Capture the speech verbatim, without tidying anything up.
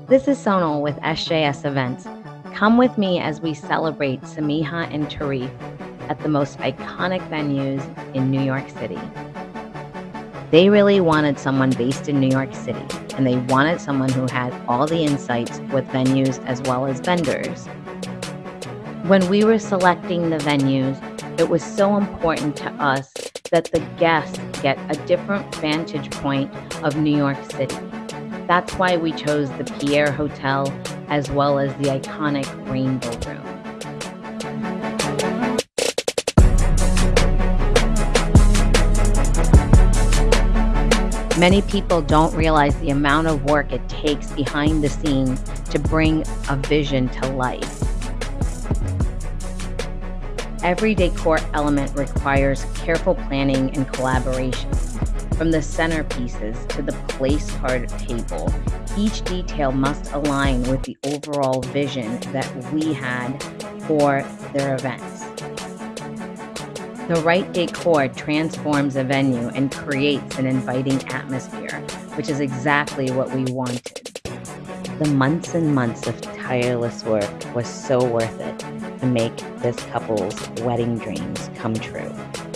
This is Sonal with S J S Events. Come with me as we celebrate Samiha and Tarif at the most iconic venues in New York City. They really wanted someone based in New York City, and they wanted someone who had all the insights with venues as well as vendors. When we were selecting the venues, it was so important to us that the guests get a different vantage point of New York City. That's why we chose the Pierre Hotel as well as the iconic Rainbow Room. Many people don't realize the amount of work it takes behind the scenes to bring a vision to life. Every decor element requires careful planning and collaboration. From the centerpieces to the place card table, each detail must align with the overall vision that we had for their events. The right decor transforms a venue and creates an inviting atmosphere, which is exactly what we wanted. The months and months of tireless work was so worth it to make this couple's wedding dreams come true.